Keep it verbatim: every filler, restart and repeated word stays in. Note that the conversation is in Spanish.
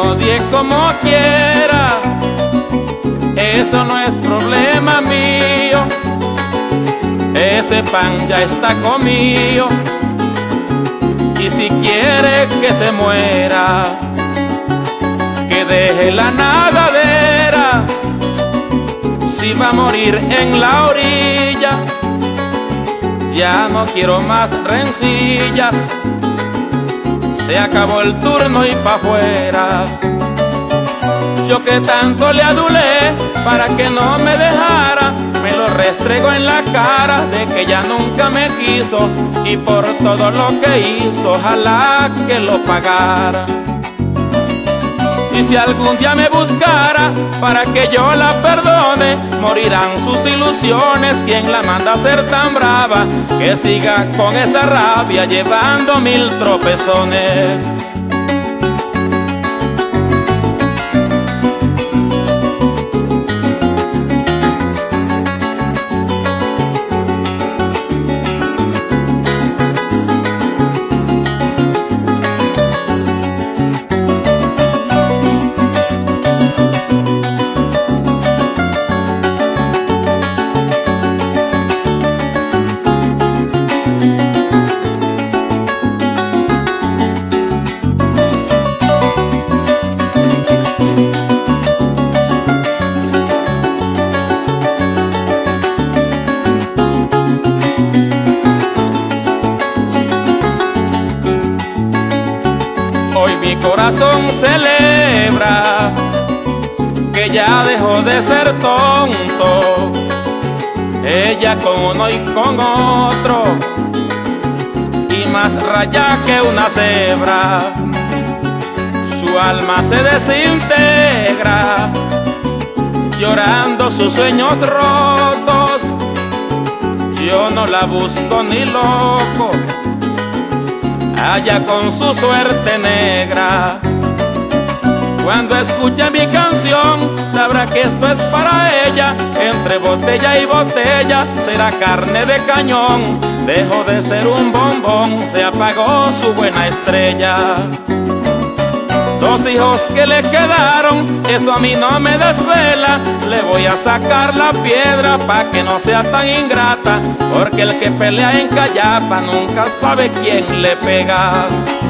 odie como quiera, eso no es problema mío. Ese pan ya está comido, y si quiere que se muera, que deje la nadadera. Si va a morir en la orilla, ya no quiero más rencillas. Se acabó el turno y pa' afuera. Yo que tanto le adulé para que no me dejara, me lo restregó en la cara de que ya nunca me quiso, y por todo lo que hizo, ojalá que lo pagara. Y si algún día me buscara para que yo la perdone, morirán sus ilusiones. Quien la manda a ser tan brava, que siga con esa rabia llevando mil tropezones. Hoy mi corazón celebra que ya dejó de ser tonto, ella con uno y con otro, y más raya que una cebra. Su alma se desintegra, llorando sus sueños rotos. Yo no la busco ni loco, allá con su suerte negra. Cuando escuche mi canción, sabrá que esto es para ella. Entre botella y botella será carne de cañón. Dejó de ser un bombón, se apagó su buena estrella. Dos hijos que le quedaron, eso a mí no me desvela. Le voy a sacar la piedra pa' que no sea tan ingrata, porque el que pelea en Cayapa nunca sabe quién le pega.